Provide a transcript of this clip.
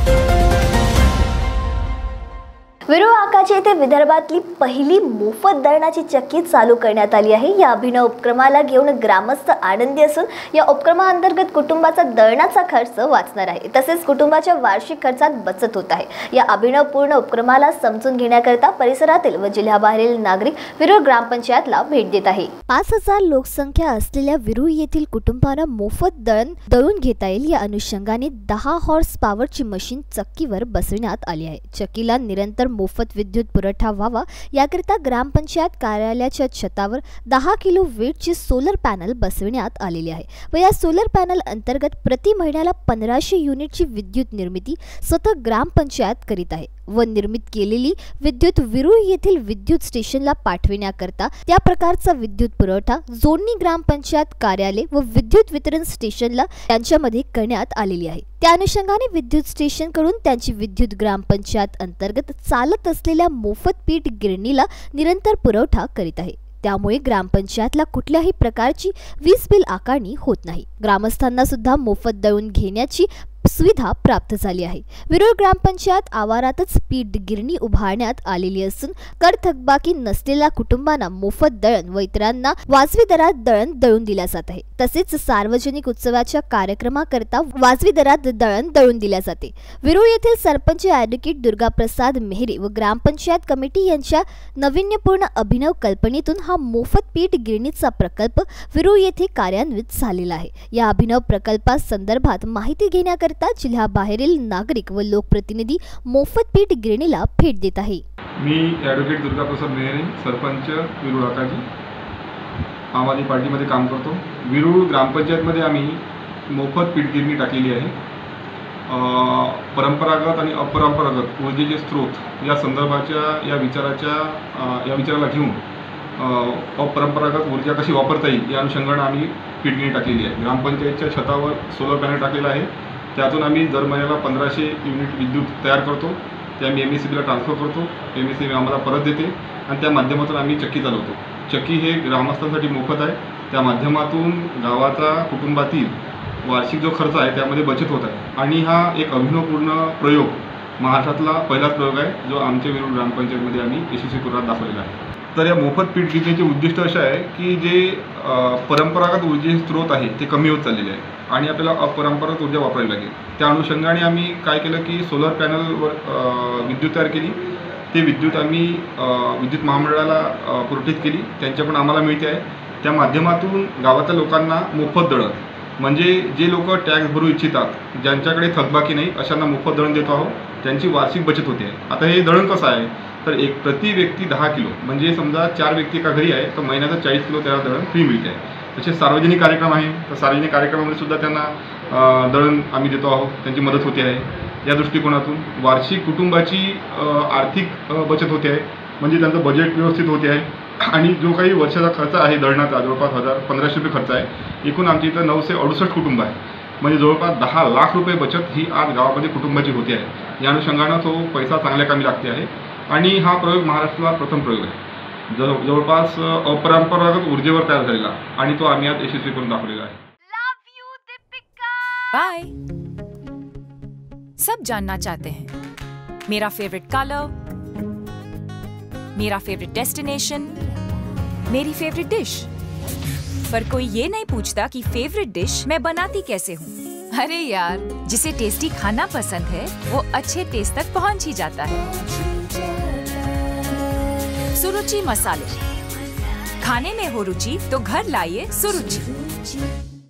विरू आकाचे येथे विदर्भातली पहिली मोफत दळणाची चक्की चालू करण्यात आली आहे। या अभिनव उपक्रमाला घेऊन ग्रामस्थ आनंदी असून या उपक्रमाअंतर्गत कुटुंबाचा दळणाचा खर्च वाचणार आहे, तसेच कुटुंबाच्या वार्षिक खर्चात बचत होत आहे। या अभिनवपूर्ण उपक्रमाला समजून घेण्याकरता परिसरातील व जिल्ह्याबाहेरील नागरिक विरूर ग्रामपंचायतला भेट देत आहे। 5000 लोकसंख्या असलेल्या विरूर येथील कुटुंबांना मोफत दळण दळून घेता येईल या अनुषंगाने 10 हॉर्स पॉवरची मशीन चक्कीवर बसविण्यात आली आहे। चक्कीला निरंतर मोफत विद्युत पुरवठा व्हावा याकरिता ग्रामपंचायत कार्यालयाच्या छतावर 10 किलो वेटची सोलर पॅनल बसविण्यात आलेली आहे व या सोलर पॅनल अंतर्गत प्रति महिन्याला 1500 युनिटची विद्युत निर्मिती स्वतः ग्रामपंचायत करीत आहे व निर्मित केलेली विद्युत विरूर येथील विद्युत स्टेशनला पाठविण्याकरता त्या प्रकारचा विद्युत पुरवठा जोडणी ग्रामपंचायत कार्यालय व विद्युत वितरण स्टेशनला त्यांच्यामध्ये करण्यात आलेली आहे। त्या अनुषंगाने विद्युत स्टेशन कडून त्यांची विद्युत ग्रामपंचायत अंतर्गत चालत असलेल्या मोफत पीठ गिरणीला निरंतर पुरवठा करीत आहे। त्यामुळे ग्रामपंचायतला कुठल्याही प्रकारची वीज बिल आकारणी होत नाही। ग्रामस्थांना सुद्धा मोफत दळून घेण्याची सुविधा प्राप्त झाली आहे। विरूर ग्रामपंचायत आवारातच पीठ गिरणी उभारण्यात आलेली असून कर थकबाकी नसलेल्या कुटुंबांना मोफत दळण व इतरांना वाजवी दरात दळण दळून दिल्या जात आहे। तसेच सार्वजनिक उत्सवाच्या कार्यक्रमाकरता वाजवी दरात दळण दळून दिल्या जाते। विरूर येथील सरपंच ॲडव्होकेट दुर्गाप्रसाद मेहरे व ग्रामपंचायत कमिटी यांच्या नाविन्यपूर्ण अभिनव कल्पनेतून हा मोफत पीठ गिरणीचा प्रकल्प विरूर येथे कार्यान्वित झालेला आहे। या अभिनव प्रकल्पासंदर्भात माहिती घेण्याकरता जिल्ह्याबाहेरील नागरिक व लोकप्रतिनिधी मोफत पीठ गिरणीला भेट देत आहे। मी ॲडव्होकेट दुर्गाप्रसाद मेहरे, सरपंच विरूर आकाजी, आम आदमी पार्टीमध्ये काम करतो। विरूर ग्रामपंचायतमध्ये आम्ही मोफत पीठ गिरणी टाकलेली आहे। परंपरागत आणि अपरंपरागत ऊर्जेचे स्रोत या संदर्भाच्या या विचाराला घेऊन अपरंपरागत ऊर्जा कशी वापरता येईल या अनुषंगाने आम्ही पीठ गिरणी टाकलेली आहे। ग्रामपंचायतच्या छतावर सोलर पॅनल टाकलेला आहे। त्यातून आम्ही दर महिन्याला 1500 युनिट विद्युत तयार करतो, ते आम्ही MSEBीला ट्रान्सफर करतो, MSEB आम्हाला परत देते आणि त्या माध्यमातून आम्ही चक्की चालवतो। चक्की हे ग्रामस्थांसाठी मोफत आहे। त्या माध्यमातून गावाचा कुटुंबातील वार्षिक जो खर्च आहे त्यामध्ये बचत होत आहे आणि हा एक अभिनवपूर्ण प्रयोग महाराष्ट्रातला पहिलाच प्रयोग आहे जो आमच्या विरूर ग्रामपंचायतमध्ये आम्ही यशस्वीपूर्वक दाखवलेला आहे। तर या मोफत पीठ गिरणीचे उद्दिष्ट असे आहे की जे परंपरागत ऊर्जेचे स्रोत आहे ते कमी होत चाललेले आहे आणि आपल्याला अपरंपरागत ऊर्जा वापरावी लागेल। त्या अनुषंगाने आम्ही काय केलं की सोलर पॅनलवर विद्युत तयार केली। ते विद्युत आम्ही विद्युत महामंडळाला पुरवठीत केली, त्यांच्याकडून आम्हाला मिळते आहे। त्या माध्यमातून गावाच्या लोकांना मोफत दळण म्हणजे जे लोक टॅक्स भरू इच्छितात, ज्यांच्याकडे थकबाकी नाही अशांना मोफत दळण देतो आहोत, त्यांची वार्षिक बचत होते आहे। आता हे दळण कसं आहे तर प्रति व्यक्ती 10 किलो म्हणजे समजा 4 व्यक्ती एका घरी आहे तर महिन्याचं 40 किलो त्याला दळण फ्री मिळते आहे। तसे सार्वजनिक कार्यक्रम आहे तर सार्वजनिक कार्यक्रमामध्ये सुद्धा त्यांना दळण आम्ही देतो आहोत, त्यांची मदत होते आहे। या दृष्टिकोनातून वार्षिक कुटुंबाची आर्थिक बचत होते आहे, म्हणजे त्यांचं बजेट व्यवस्थित होते आहे आणि जो काही वर्षाचा खर्च आहे दळणाचा जवळपास 1500 रुपये खर्च आहे। एकूण आमच्या इथं 968 कुटुंब आहे, म्हणजे जवळपास 10 लाख रुपये बचत ही आज गावामध्ये कुटुंबाची होते आहे। या अनुषंगानं तो पैसा चांगल्या कामी लागते आहे आणि हा प्रयोग महाराष्ट्राला प्रथम प्रयोग आहे जवळपास अपरंपरागत ऊर्जेवर तयार झालेला आणि तो आम्ही आज यशस्वी करून दाखवलेला आहे। बाय। सब जानना चाहते हैं मेरा फेवरेट कलर, मेरा फेवरेट डेस्टिनेशन, मेरी फेवरेट डिश, पर कोई ये नहीं पूछता कि फेवरेट डिश मैं बनाती कैसे हूँ। अरे यार, जिसे टेस्टी खाना पसंद है वो अच्छे टेस्ट तक पहुँच ही जाता है। सुरुचि मसाले, खाने में हो रुचि तो घर लाइए सुरुचि।